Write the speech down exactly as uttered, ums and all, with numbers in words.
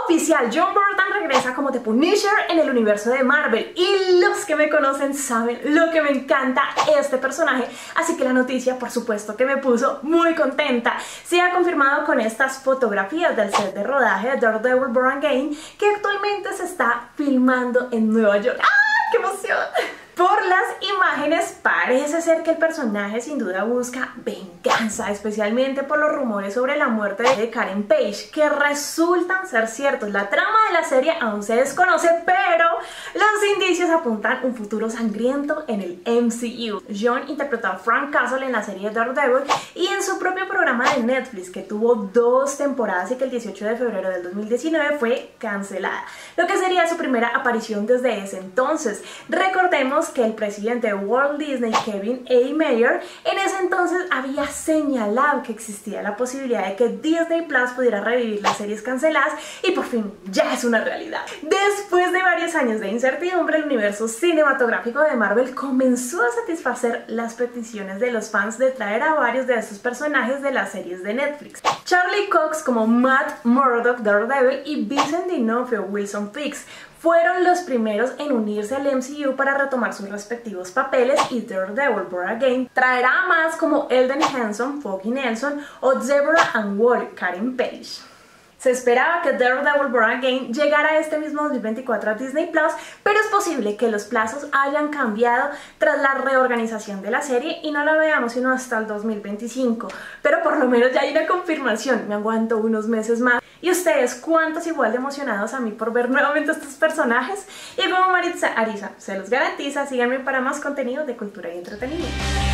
Oficial, John Burnham regresa como The Punisher en el universo de Marvel y los que me conocen saben lo que me encanta este personaje, así que la noticia por supuesto que me puso muy contenta. Se ha confirmado con estas fotografías del set de rodaje de Daredevil Born Again que actualmente se está filmando en Nueva York. ¡Ah, qué emoción! Por las imágenes parece ser que el personaje sin duda busca venganza, especialmente por los rumores sobre la muerte de Karen Page, que resultan ser ciertos. La trama de la serie aún se desconoce, pero los indicios apuntan un futuro sangriento en el M C U. John interpretó a Frank Castle en la serie Daredevil y en su propio programa de Netflix, que tuvo dos temporadas y que el dieciocho de febrero del dos mil diecinueve fue cancelada, lo que sería su primera aparición desde ese entonces. Recordemos que el presidente de Walt Disney, Kevin A. Mayer, en ese entonces había señalado que existía la posibilidad de que Disney Plus pudiera revivir las series canceladas y por fin ya es una realidad. Después de varios años de incertidumbre, el universo cinematográfico de Marvel comenzó a satisfacer las peticiones de los fans de traer a varios de estos personajes de las series de Netflix. Charlie Cox como Matt Murdock, Daredevil, y Vincent D'Onofrio, Wilson Fisk, fueron los primeros en unirse al M C U para retomar sus respectivos papeles, y Daredevil Born Again traerá a más como Elden Henson, Foggy Nelson o Deborah Ann Woll, Karen Page. Se esperaba que Daredevil Born Again llegara este mismo dos mil veinticuatro a Disney Plus, pero es posible que los plazos hayan cambiado tras la reorganización de la serie y no la veamos sino hasta el dos mil veinticinco. Pero por lo menos ya hay una confirmación, me aguanto unos meses más. ¿Y ustedes cuántos igual de emocionados a mí por ver nuevamente estos personajes? Y como Maritza Ariza se los garantiza, síganme para más contenido de cultura y entretenimiento.